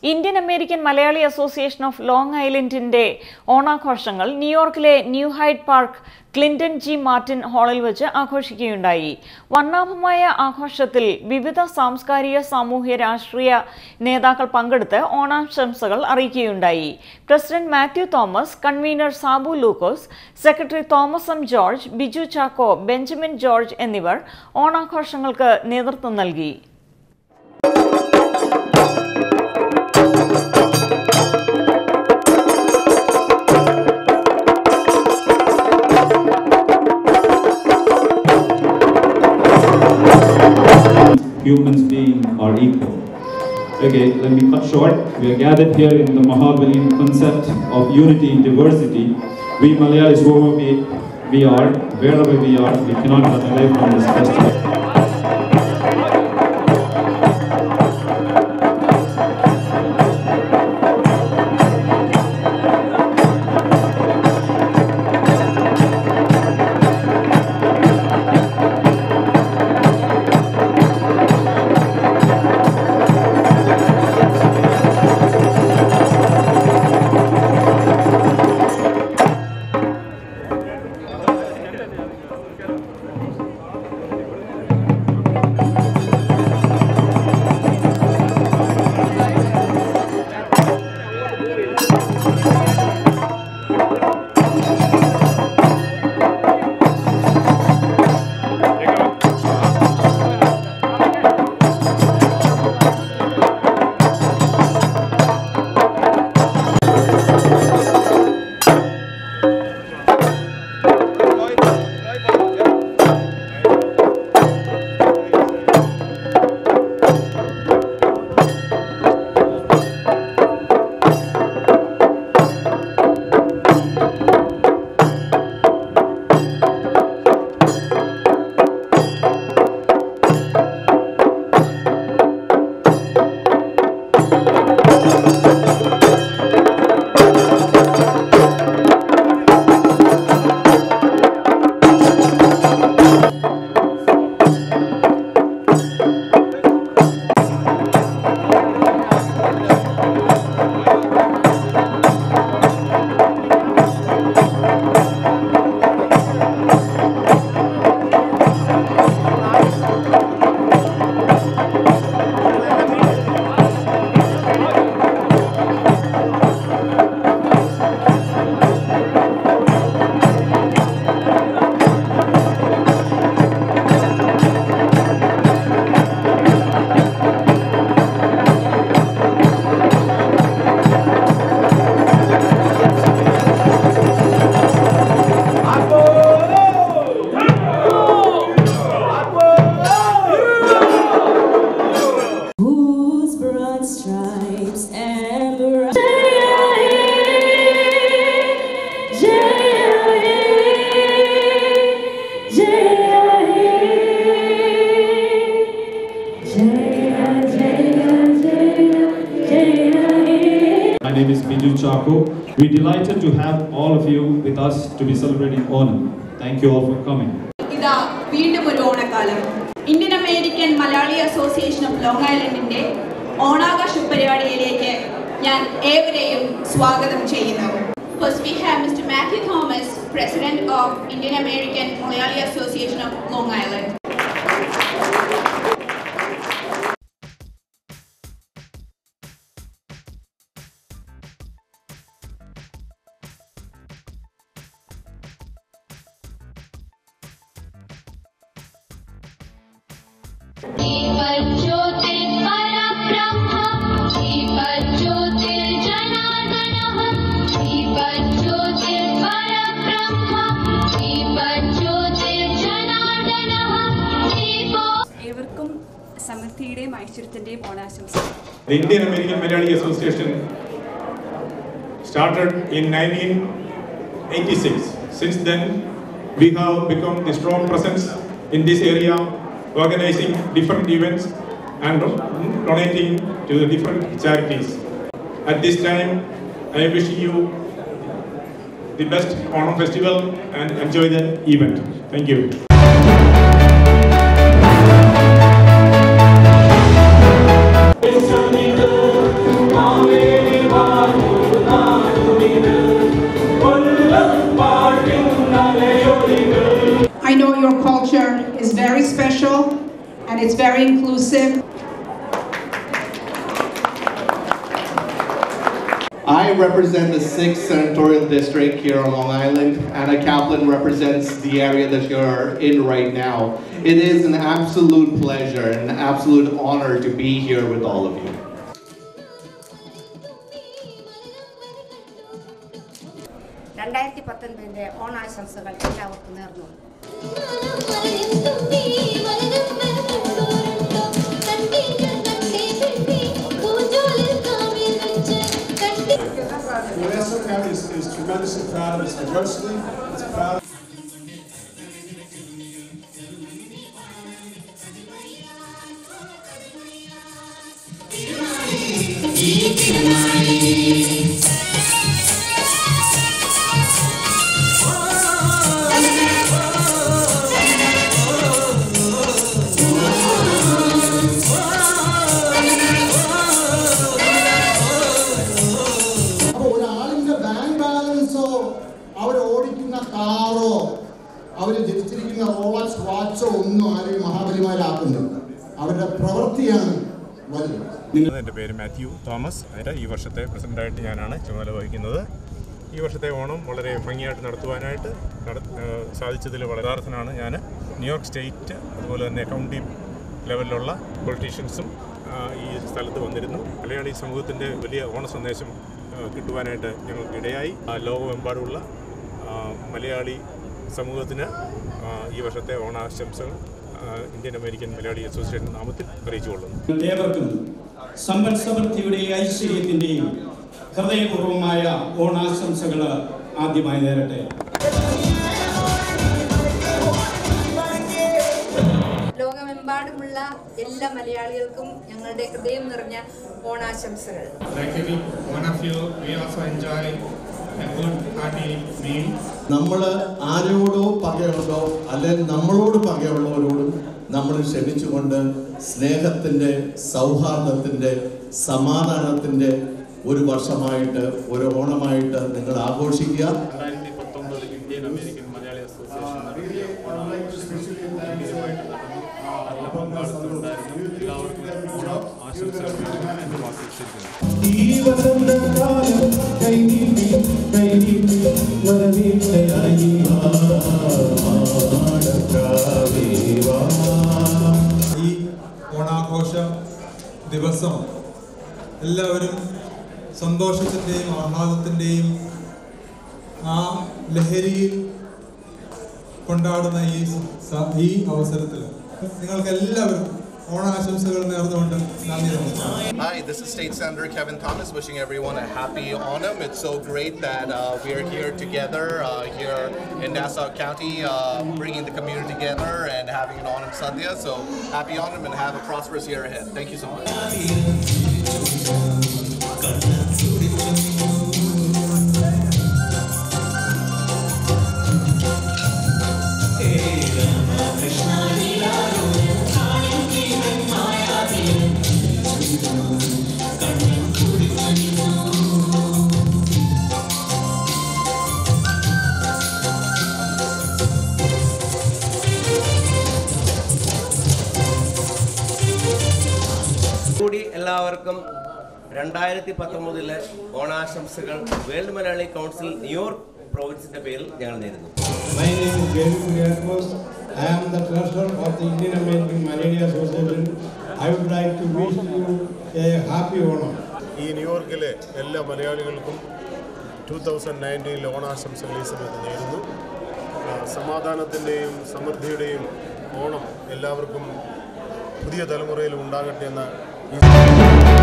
Indian American Malayali Association of Long Island ന്റെ ഓണാഘോഷങ്ങൾ ന്യൂയോർക്കിലെ New Hyde Park Clinton G Martin ഹാളിൽ വെച്ച് ആഘോഷിക്കുകയുണ്ടായി. വർണ്ണാഭമായ ആഘോഷത്തിൽ വിവിധ സാംസ്കാരിക, സാമൂഹ്യ, രാഷ്ട്രീയ നേതാക്കൾ പങ്കെടുത്ത് ഓണാശംസകൾ അറിയിക്കുകയുണ്ടായി. President Mathew Thomas, convener Sabu Lukose, secretary Thomas M George, Biju Chacko, Benjamin George എന്നിവർ ഓണാഘോഷങ്ങൾക്ക് നേതൃത്വം നൽകി. Humans being are equal. Okay, let me cut short. We are gathered here in the Mahabalian concept of unity in diversity. We Malayalis, whoever we are, wherever we are, we cannot run away from this festival. My name is Biju Chako. We're delighted to have all of you with us to be celebrating Onam. Thank you all for coming. ഇതാ വീണ്ടും ഒരു ഓണക്കാലം. Indian American Malayali association of long ഐലൻഡിന്റെ ഓണാഘോഷ പരിപാടിയിലേക്ക് ഞാൻ ഏവരെയും സ്വാഗതം ചെയ്യുന്നു. First we have Mr. Matthew Thomas, President of Indian American Malayali Association of Long Island. The Indian American Malayali Association started in 1986. Since then, we have become a strong presence in this area, organizing different events and donating to the different charities. At this time, I wish you the best Onam festival and enjoy the event. Thank you. It's It's very inclusive. I represent the 6th Senatorial District here on Long Island. Anna Kaplan represents the area that you're in right now. It is an absolute pleasure and an absolute honor to be here with all of you. ഓണാശംസകൾ എല്ലാവർക്കും നേർന്നു. Nassau County is tremendously proud of its diversity. It's proud. അവർ ഓടിക്കുന്ന കാറോ അവർ ധരിച്ചിരിക്കുന്ന Rolex വാച്ചോ ഒന്നും ആരെയും മഹാബലിമാരാക്കുന്നുണ്ട്. അവരുടെ പ്രവൃത്തിയാണ് വലുത്. എൻ്റെ പേര് മാത്യു തോമസ്. ഈ വർഷത്തെ പ്രസിഡൻ്റായിട്ട് ഞാനാണ് ചുമതല വഹിക്കുന്നത്. ഈ വർഷത്തെ ഓണം വളരെ ഭംഗിയായിട്ട് നടത്തുവാനായിട്ട് സാധിച്ചതിൽ വളരെ അർത്ഥനാണ് ഞാൻ. ന്യൂയോർക്ക് സ്റ്റേറ്റ് അതുപോലെ തന്നെ കൗണ്ടി ലെവലിലുള്ള പൊളിറ്റീഷ്യൻസും ഈ സ്ഥലത്ത് വന്നിരുന്നു. മലയാളി സമൂഹത്തിൻ്റെ വലിയ ഓണ സന്ദേശം കിട്ടുവാനായിട്ട് ഞങ്ങൾക്ക് ഇടയായി. ലോകമെമ്പാടുമുള്ള മലയാളി സമൂഹത്തിന് ഈ വർഷത്തെ ഓണാശംസകൾ ഇന്ത്യൻ അമേരിക്കൻ മലയാളി അസോസിയേഷൻ നാമത്തിൽ അറിയിച്ചുകൊള്ളുന്നു. ഏവർക്കും സമ്പൽ സമൃദ്ധിയുടെയും ഐശ്വര്യത്തിൻ്റെയും ഹൃദയപൂർവമായ ഓണാശംസകൾ ആദ്യമായി നേരട്ടെ. ലോകമെമ്പാടുമുള്ള എല്ലാ മലയാളികൾക്കും ഞങ്ങളുടെ ഹൃദയം നിറഞ്ഞ ഓണാശംസകൾ. നമ്മൾ ആരോടോ പകയുണ്ടോ അല്ലെങ്കിൽ നമ്മളോട് പകയുള്ളവരോടും നമ്മൾ ക്ഷമിച്ചുകൊണ്ട് സ്നേഹത്തിൻ്റെ, സൗഹാർദ്ദത്തിൻ്റെ, സമാധാനത്തിൻ്റെ ഒരു വർഷമായിട്ട്, ഒരു ഓണമായിട്ട് നിങ്ങൾ ആഘോഷിക്കുക. 2019 ഇന്ത്യൻ അമേരിക്കൻ മലയാളി അസോസിയേഷൻ നടത്തിയ എല്ലാവർക്കും ഓണ ആശംസകൾ എന്ന് വാർഷിച്ചിരിക്കുന്നു. ഈ ഓണാഘോഷ ദിവസം എല്ലാവരും സന്തോഷത്തിൻ്റെയും ആഹ്ലാദത്തിൻ്റെയും ആ ലഹരിയിൽ കൊണ്ടാടുന്ന ഈ അവസരത്തിൽ നിങ്ങൾക്ക് എല്ലാവർക്കും ഓണാശംസകൾ നേർന്നുകൊണ്ട് നന്ദി നമസ്കാരം. Hi, this is State Senator Kevin Thomas wishing everyone a happy Onam. It's so great that we are here together here in Nassau County, bringing the community together and having an Onam Sadhya. So happy Onam and have a prosperous year ahead. Thank you so much. കൂടി എല്ലാവർക്കും 2019 ഓണാശംസകൾ world Malayali council New York പ്രോവിൻസിന്റെ പേരിൽ ഞങ്ങൾ നേരുന്നു. My name is Jerry Kuriakos. I am the treasurer of the Indian American Malayali Association. I would like to wish you a happy Onam. ഈ ന്യൂയോർക്കിലെ എല്ലാ മലയാളികൾക്കും 2019 ഓണാശംസകൾ ഈ സമയത്ത് നേരുന്നു. സമാധാനത്തിൻ്റെയും സമൃദ്ധിയുടെയും ഓണം എല്ലാവർക്കും പുതിയ തലമുറയിൽ ഉണ്ടാകട്ടെ എന്ന